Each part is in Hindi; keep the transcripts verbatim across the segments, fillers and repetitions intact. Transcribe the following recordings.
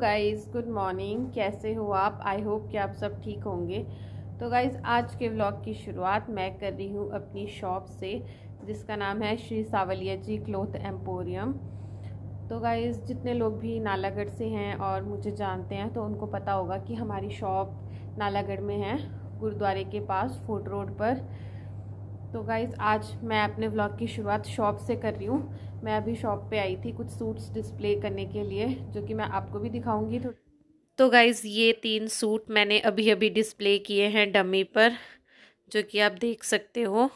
Guys, good morning. कैसे हो आप? आई होप कि आप सब ठीक होंगे। तो गाइज़, आज के व्लॉग की शुरुआत मैं कर रही हूँ अपनी शॉप से, जिसका नाम है श्री सावलिया जी क्लॉथ एम्पोरियम। तो गाइज़, जितने लोग भी नालागढ़ से हैं और मुझे जानते हैं तो उनको पता होगा कि हमारी शॉप नालागढ़ में है, गुरुद्वारे के पास, फोर्ट रोड पर। तो गाइज़, आज मैं अपने व्लॉग की शुरुआत शॉप से कर रही हूँ। मैं अभी शॉप पे आई थी कुछ सूट्स डिस्प्ले करने के लिए, जो कि मैं आपको भी दिखाऊंगी। तो गाइज़, ये तीन सूट मैंने अभी अभी डिस्प्ले किए हैं डमी पर, जो कि आप देख सकते हो।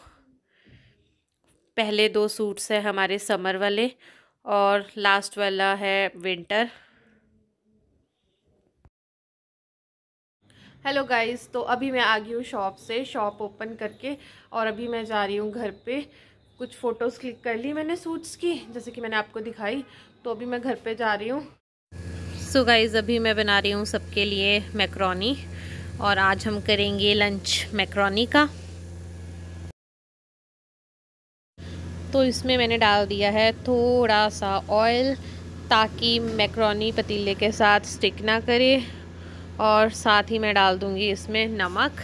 पहले दो सूट्स है हमारे समर वाले और लास्ट वाला है विंटर। हेलो गाइज़, तो अभी मैं आ गई हूँ शॉप से, शॉप ओपन करके, और अभी मैं जा रही हूँ घर पे। कुछ फ़ोटोज़ क्लिक कर ली मैंने सूट्स की, जैसे कि मैंने आपको दिखाई। तो अभी मैं घर पे जा रही हूँ। सो गाइज़, अभी मैं बना रही हूँ सबके लिए मैक्रोनी, और आज हम करेंगे लंच मैक्रोनी का। तो इसमें मैंने डाल दिया है थोड़ा सा ऑयल, ताकि मैक्रोनी पतीले के साथ स्टिक ना करे, और साथ ही मैं डाल दूँगी इसमें नमक।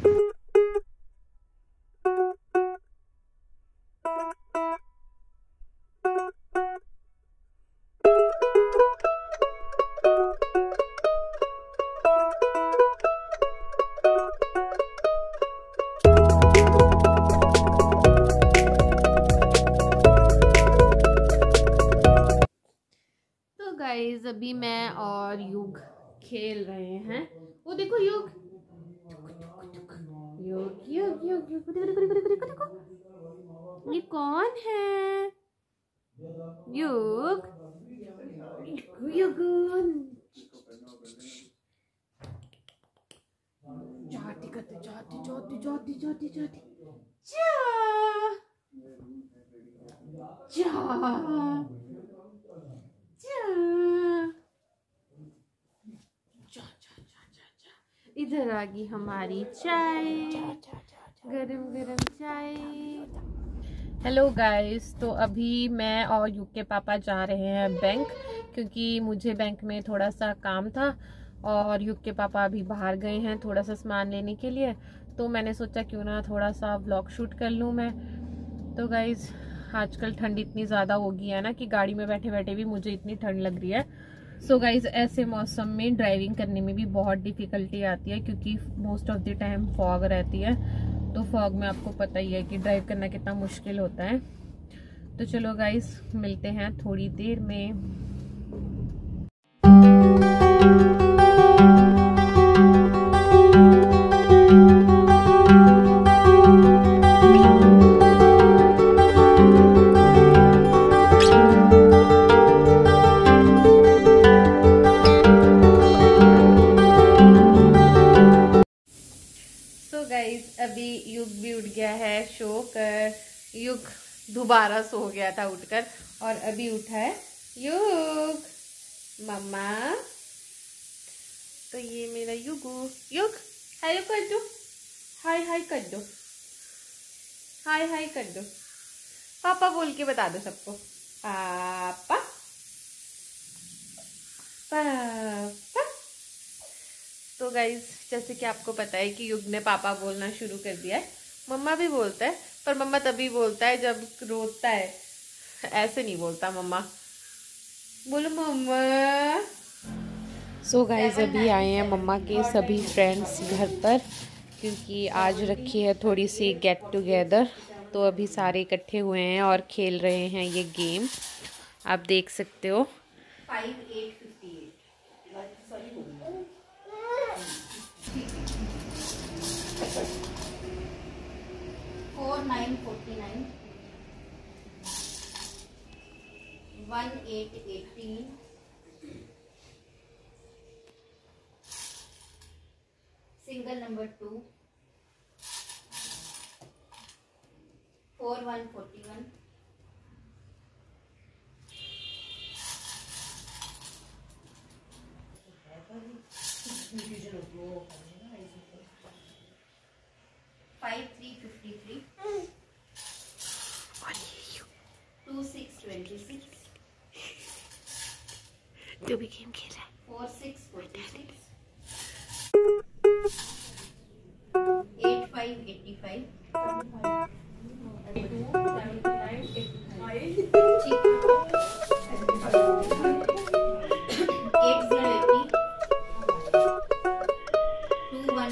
गाइज, अभी मैं और युग खेल रहे हैं। वो देखो युग, युग युग युग युग, देखो देखो देखो देखो देखो, ये कौन है? युग युग जाती करते जाती जाती जाती जाती जाती जा जा इधर आ गई हमारी चाय, गरम गरम चाय। हेलो गाइस, तो अभी मैं और युग के पापा जा रहे हैं बैंक, क्योंकि मुझे बैंक में थोड़ा सा काम था और युग के पापा अभी बाहर गए हैं थोड़ा सा सामान लेने के लिए। तो मैंने सोचा क्यों ना थोड़ा सा व्लॉग शूट कर लूँ मैं। तो गाइस, आजकल ठंड इतनी ज़्यादा हो गई है ना कि गाड़ी में बैठे बैठे भी मुझे इतनी ठंड लग रही है। सो so गाइज, ऐसे मौसम में ड्राइविंग करने में भी बहुत डिफ़िकल्टी आती है, क्योंकि most of the time fog रहती है। तो फॉग में आपको पता ही है कि ड्राइव करना कितना मुश्किल होता है। तो चलो गाइज, मिलते हैं थोड़ी देर में। अभी युग भी उठ गया है सो कर। युग दोबारा सो गया था उठकर, और अभी उठा है युग मम्मा। तो ये मेरा युगू। युग हाय कर दो, हाय हाय कर दो, हाय हाय कर दो। पापा बोल के बता दो सबको, पापा पापा। तो गाइज, जैसे कि आपको पता है कि युग ने पापा बोलना शुरू कर दिया है। मम्मा भी बोलता है, पर मम्मा तभी बोलता है जब रोता है, ऐसे नहीं बोलता मम्मा। बोलो मम्मा। सो गाइज, अभी आए हैं मम्मा के सभी फ्रेंड्स घर पर, क्योंकि आज रखी है थोड़ी सी गेट टुगेदर। तो अभी सारे इकट्ठे हुए हैं और खेल रहे हैं ये गेम, आप देख सकते हो। Five eight fifty eight four nine forty nine one eight eighteen single number two four one forty one five three fifty three two six twenty six. जो भी गेम खेल रहा है। Four six forty six, eight five eighty five, eight zero eighty, two one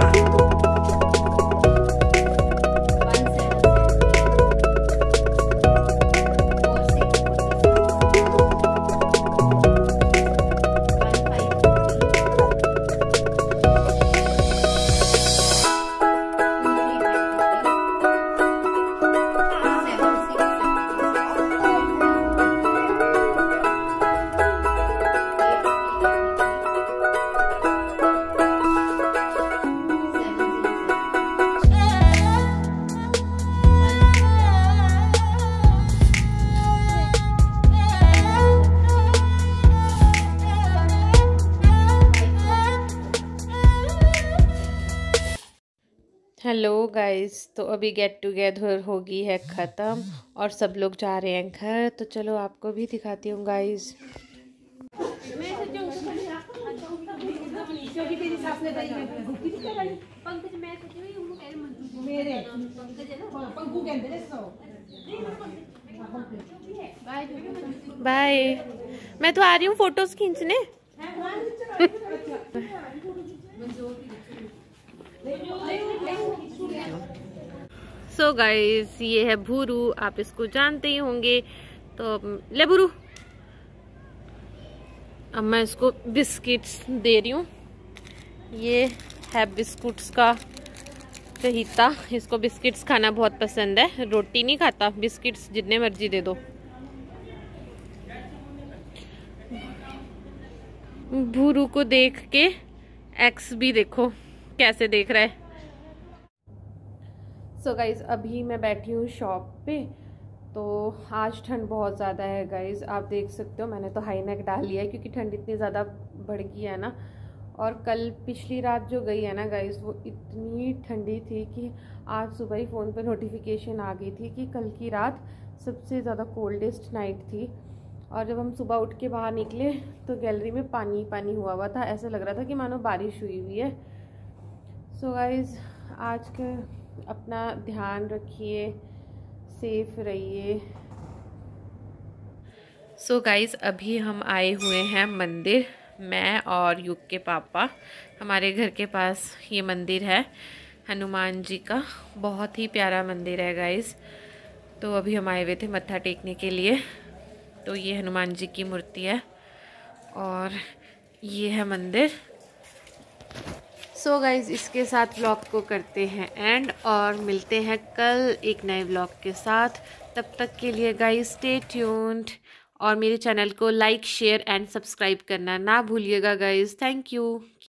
hello guys, तो अभी गेट टुगेदर होगी है ख़त्म और सब लोग जा रहे हैं घर। तो चलो आपको भी दिखाती हूँ गाइस। बाय, मैं तो आ रही हूँ फोटोज खींचने। सो so गाइस, ये है भूरू, आप इसको जानते ही होंगे। तो ले भूरू, अब मैं इसको बिस्किट्स दे रही हूँ। ये है बिस्कुट्स का चहीता, इसको बिस्किट्स खाना बहुत पसंद है, रोटी नहीं खाता, बिस्किट्स जितने मर्जी दे दो। भूरू को देख के एक्स भी देखो कैसे देख रहा है। सो so गाइज, अभी मैं बैठी हूँ शॉप पे। तो आज ठंड बहुत ज़्यादा है गाइज, आप देख सकते हो। मैंने तो हाई नेक डाल लिया है क्योंकि ठंड इतनी ज़्यादा बढ़ गई है ना। और कल पिछली रात जो गई है ना गाइज, वो इतनी ठंडी थी कि आज सुबह ही फ़ोन पर नोटिफिकेशन आ गई थी कि कल की रात सबसे ज़्यादा कोल्डेस्ट नाइट थी। और जब हम सुबह उठ के बाहर निकले तो गैलरी में पानी पानी हुआ हुआ था, ऐसा लग रहा था कि मानो बारिश हुई हुई है। सो so गाइज, आज के अपना ध्यान रखिए, सेफ रहिए। सो so गाइज, अभी हम आए हुए हैं मंदिर, मैं और युग के पापा। हमारे घर के पास ये मंदिर है हनुमान जी का, बहुत ही प्यारा मंदिर है गाइज। तो अभी हम आए हुए थे मत्था टेकने के लिए। तो ये हनुमान जी की मूर्ति है और ये है मंदिर। सो so गाइज, इसके साथ व्लॉग को करते हैं एंड और मिलते हैं कल एक नए व्लॉग के साथ। तब तक के लिए गाइज स्टे ट्यून्ड और मेरे चैनल को लाइक शेयर एंड सब्सक्राइब करना ना भूलिएगा गाइज। Thank you.